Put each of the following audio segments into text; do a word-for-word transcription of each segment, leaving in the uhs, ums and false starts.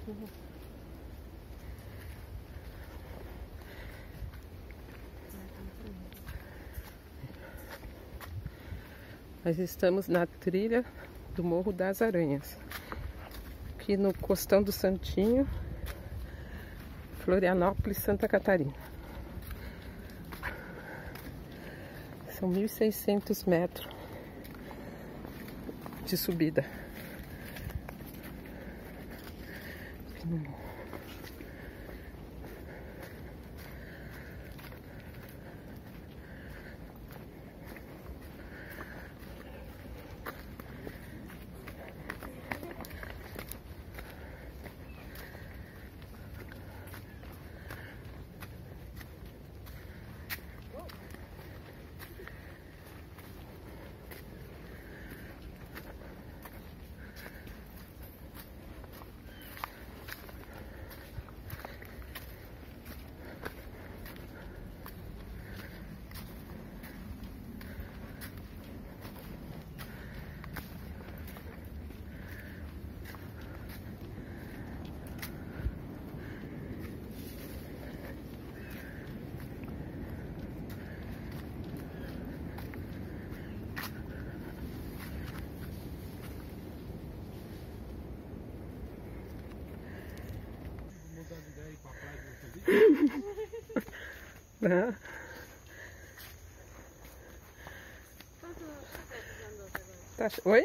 Nós estamos na trilha do Morro das Aranhas, aqui no Costão do Santinho, Florianópolis, Santa Catarina. São mil e seiscentos metros de subida. Aqui no morro. Não. Tá... Oi?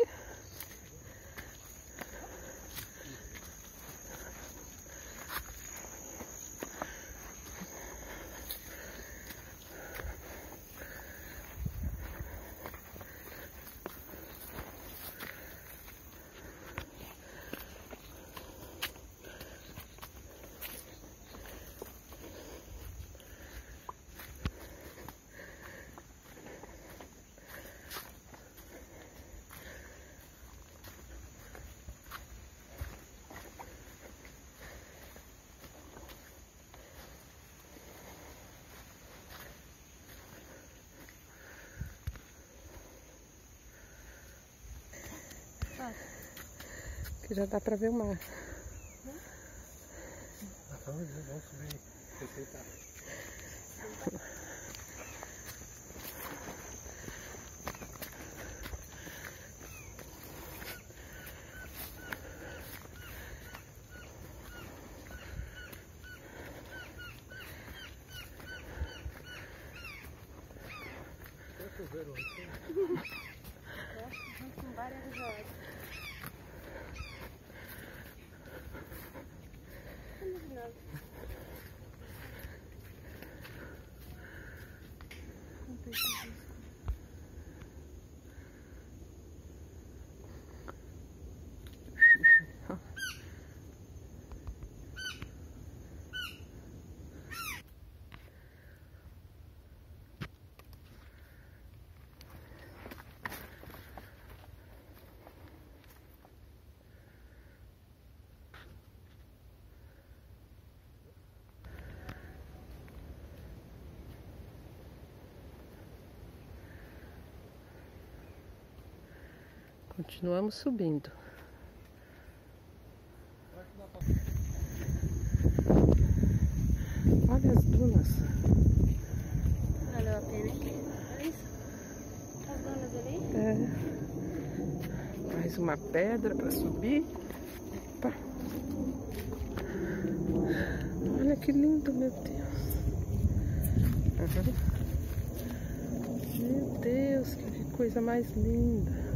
Que já dá pra ver o mar. Vamos subir, respeitar. Choveram aqui. Eu acho que são várias horas. Continuamos subindo. Olha as dunas. Valeu a pena, hein? Olha isso. As dunas ali? É. Mais uma pedra para subir. Opa. Olha que lindo, meu Deus. Uhum. Meu Deus, que coisa mais linda.